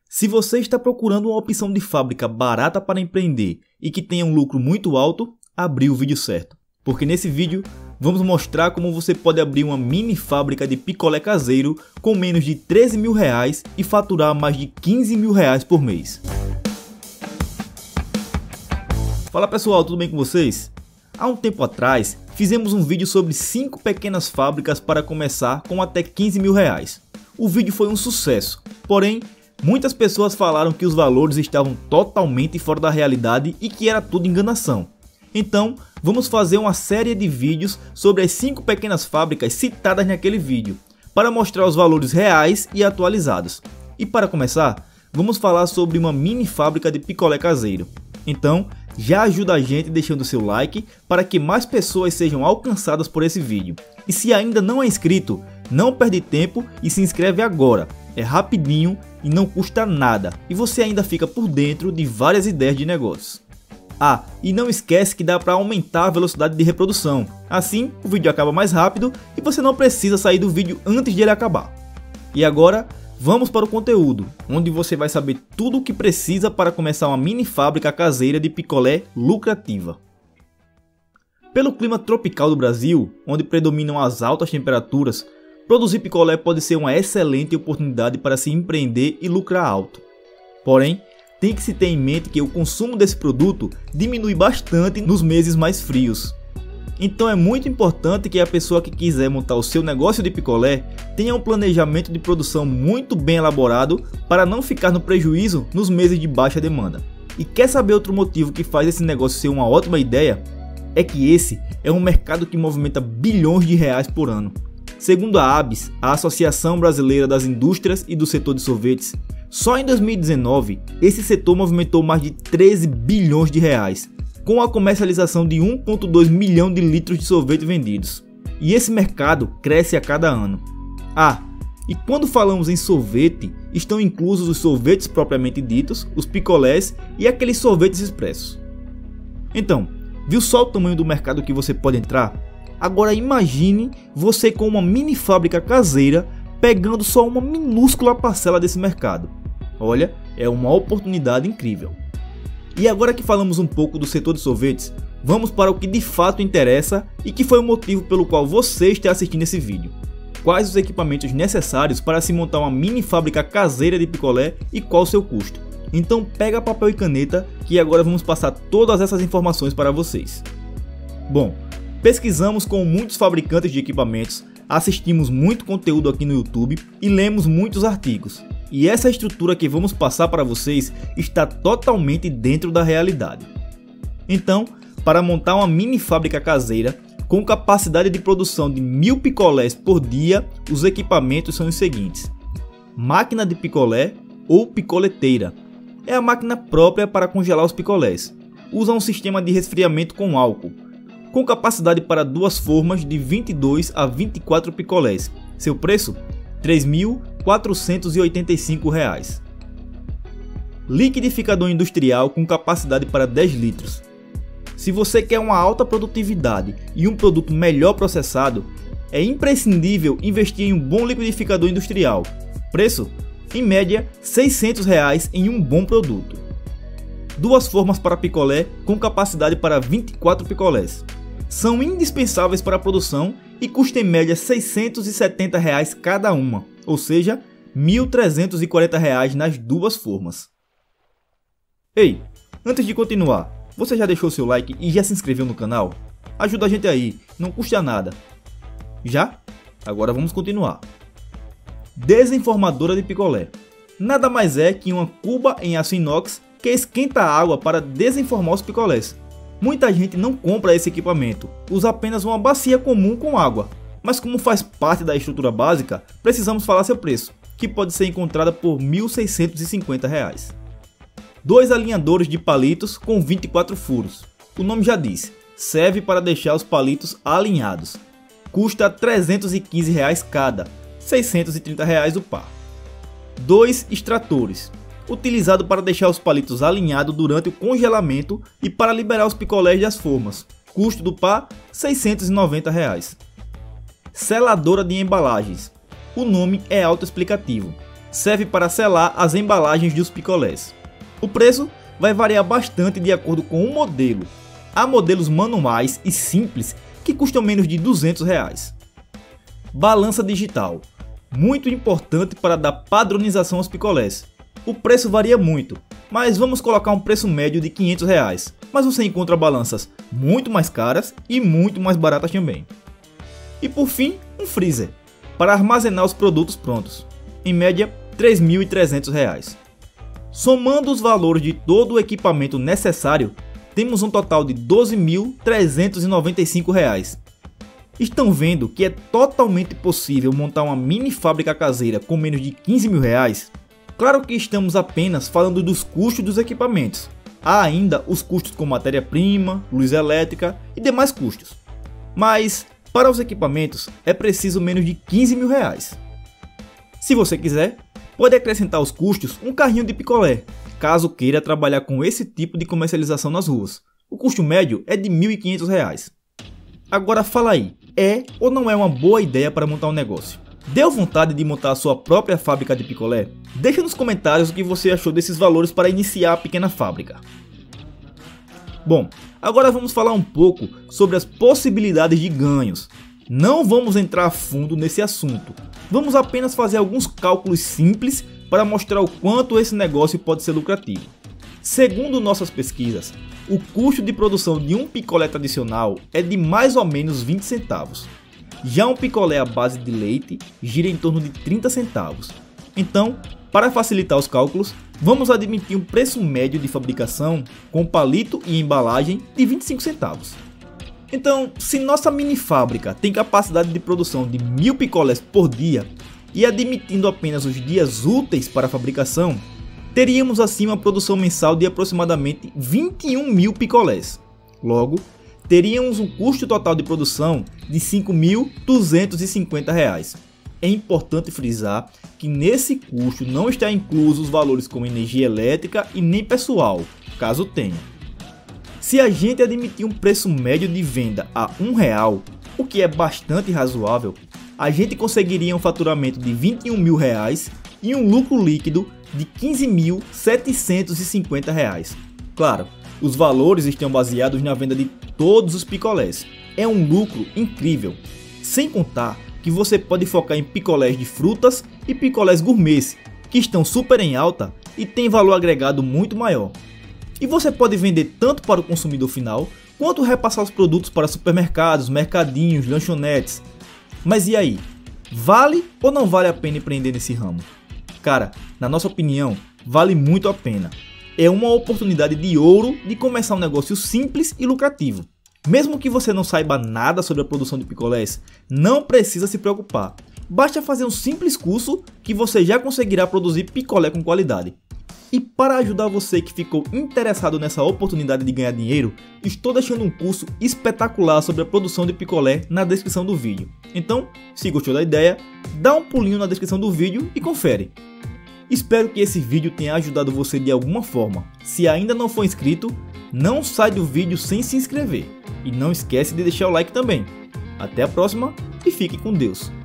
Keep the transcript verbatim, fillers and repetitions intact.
Se você está procurando uma opção de fábrica barata para empreender e que tenha um lucro muito alto, abriu o vídeo certo. Porque nesse vídeo vamos mostrar como você pode abrir uma mini fábrica de picolé caseiro com menos de treze mil reais e faturar mais de quinze mil reais por mês. Fala pessoal, tudo bem com vocês? Há um tempo atrás fizemos um vídeo sobre cinco pequenas fábricas para começar com até quinze mil reais. O vídeo foi um sucesso, porém muitas pessoas falaram que os valores estavam totalmente fora da realidade e que era tudo enganação. Então, vamos fazer uma série de vídeos sobre as cinco pequenas fábricas citadas naquele vídeo, para mostrar os valores reais e atualizados. E para começar, vamos falar sobre uma mini fábrica de picolé caseiro. Então, já ajuda a gente deixando seu like para que mais pessoas sejam alcançadas por esse vídeo. E se ainda não é inscrito, não perde tempo e se inscreve agora. É rapidinho e não custa nada, e você ainda fica por dentro de várias ideias de negócios. Ah, e não esquece que dá para aumentar a velocidade de reprodução, assim o vídeo acaba mais rápido e você não precisa sair do vídeo antes de ele acabar. E agora, vamos para o conteúdo, onde você vai saber tudo o que precisa para começar uma mini fábrica caseira de picolé lucrativa. Pelo clima tropical do Brasil, onde predominam as altas temperaturas, produzir picolé pode ser uma excelente oportunidade para se empreender e lucrar alto. Porém, tem que se ter em mente que o consumo desse produto diminui bastante nos meses mais frios. Então é muito importante que a pessoa que quiser montar o seu negócio de picolé tenha um planejamento de produção muito bem elaborado para não ficar no prejuízo nos meses de baixa demanda. E quer saber outro motivo que faz esse negócio ser uma ótima ideia? É que esse é um mercado que movimenta bilhões de reais por ano. Segundo a ABS, a Associação Brasileira das Indústrias e do Setor de Sorvetes, só em dois mil e dezenove esse setor movimentou mais de treze bilhões de reais, com a comercialização de um vírgula dois milhão de litros de sorvete vendidos. E esse mercado cresce a cada ano. Ah, e quando falamos em sorvete, estão inclusos os sorvetes propriamente ditos, os picolés e aqueles sorvetes expressos. Então, viu só o tamanho do mercado que você pode entrar? Agora imagine você com uma mini fábrica caseira pegando só uma minúscula parcela desse mercado. Olha, é uma oportunidade incrível. E agora que falamos um pouco do setor de sorvetes, vamos para o que de fato interessa e que foi o motivo pelo qual você está assistindo esse vídeo. Quais os equipamentos necessários para se montar uma mini fábrica caseira de picolé e qual o seu custo? Então pega papel e caneta que agora vamos passar todas essas informações para vocês. Bom, pesquisamos com muitos fabricantes de equipamentos, assistimos muito conteúdo aqui no YouTube e lemos muitos artigos. E essa estrutura que vamos passar para vocês está totalmente dentro da realidade. Então, para montar uma mini fábrica caseira com capacidade de produção de mil picolés por dia, os equipamentos são os seguintes: máquina de picolé ou picoleteira. É a máquina própria para congelar os picolés. Usa um sistema de resfriamento com álcool, com capacidade para duas formas de vinte e dois a vinte e quatro picolés. Seu preço? três mil quatrocentos e oitenta e cinco reais. Liquidificador industrial com capacidade para dez litros. Se você quer uma alta produtividade e um produto melhor processado, é imprescindível investir em um bom liquidificador industrial. Preço? Em média, seiscentos reais em um bom produto. Duas formas para picolé com capacidade para vinte e quatro picolés. São indispensáveis para a produção e custam em média seiscentos e setenta reais cada uma, ou seja, mil trezentos e quarenta reais nas duas formas. Ei, antes de continuar, você já deixou seu like e já se inscreveu no canal? Ajuda a gente aí, não custa nada. Já? Agora vamos continuar. Desenformadora de picolé. Nada mais é que uma cuba em aço inox que esquenta a água para desenformar os picolés. Muita gente não compra esse equipamento, usa apenas uma bacia comum com água, mas como faz parte da estrutura básica, precisamos falar seu preço, que pode ser encontrada por mil seiscentos e cinquenta reais. Dois alinhadores de palitos com vinte e quatro furos. O nome já diz, serve para deixar os palitos alinhados. Custa trezentos e quinze reais cada, seiscentos e trinta reais o par. Dois extratores, utilizado para deixar os palitos alinhados durante o congelamento e para liberar os picolés das formas. Custo do par seiscentos e noventa reais. Seladora de embalagens. O nome é autoexplicativo. serve para selar as embalagens dos picolés. O preço vai variar bastante de acordo com o modelo. Há modelos manuais e simples que custam menos de duzentos reais. Balança digital, muito importante para dar padronização aos picolés. O preço varia muito, mas vamos colocar um preço médio de quinhentos reais. Mas você encontra balanças muito mais caras e muito mais baratas também. E por fim, um freezer, para armazenar os produtos prontos, em média três mil e trezentos reais. Somando os valores de todo o equipamento necessário, temos um total de doze mil trezentos e noventa e cinco reais. Estão vendo que é totalmente possível montar uma mini fábrica caseira com menos de quinze mil reais? Claro que estamos apenas falando dos custos dos equipamentos. Há ainda os custos com matéria-prima, luz elétrica e demais custos. Mas para os equipamentos é preciso menos de quinze mil reais. Se você quiser, pode acrescentar aos custos um carrinho de picolé, caso queira trabalhar com esse tipo de comercialização nas ruas. O custo médio é de mil e quinhentos reais. Agora fala aí, é ou não é uma boa ideia para montar um negócio? Deu vontade de montar a sua própria fábrica de picolé? Deixa nos comentários o que você achou desses valores para iniciar a pequena fábrica. Bom, agora vamos falar um pouco sobre as possibilidades de ganhos. Não vamos entrar a fundo nesse assunto. Vamos apenas fazer alguns cálculos simples para mostrar o quanto esse negócio pode ser lucrativo. Segundo nossas pesquisas, o custo de produção de um picolé tradicional é de mais ou menos vinte centavos. Já um picolé à base de leite gira em torno de trinta centavos. Então, para facilitar os cálculos, vamos admitir um preço médio de fabricação com palito e embalagem de vinte e cinco centavos. Então, se nossa mini fábrica tem capacidade de produção de mil picolés por dia e admitindo apenas os dias úteis para a fabricação, teríamos assim uma produção mensal de aproximadamente vinte e um mil picolés. Logo, teríamos um custo total de produção de cinco mil duzentos e cinquenta reais. É importante frisar que nesse custo não está incluso os valores como energia elétrica e nem pessoal, caso tenha. Se a gente admitir um preço médio de venda a um real, o que é bastante razoável, a gente conseguiria um faturamento de vinte e um mil reais e um lucro líquido de quinze mil setecentos e cinquenta reais. Claro, os valores estão baseados na venda de todos os picolés. É um lucro incrível, sem contar que você pode focar em picolés de frutas e picolés gourmets, que estão super em alta e têm valor agregado muito maior. E você pode vender tanto para o consumidor final, quanto repassar os produtos para supermercados, mercadinhos, lanchonetes. Mas e aí? Vale ou não vale a pena empreender nesse ramo? Cara, na nossa opinião, vale muito a pena. É uma oportunidade de ouro de começar um negócio simples e lucrativo. Mesmo que você não saiba nada sobre a produção de picolés, não precisa se preocupar. Basta fazer um simples curso que você já conseguirá produzir picolé com qualidade. E para ajudar você que ficou interessado nessa oportunidade de ganhar dinheiro, estou deixando um curso espetacular sobre a produção de picolé na descrição do vídeo. Então, se gostou da ideia, dá um pulinho na descrição do vídeo e confere. Espero que esse vídeo tenha ajudado você de alguma forma. Se ainda não for inscrito, não sai do vídeo sem se inscrever. E não esquece de deixar o like também. Até a próxima e fique com Deus.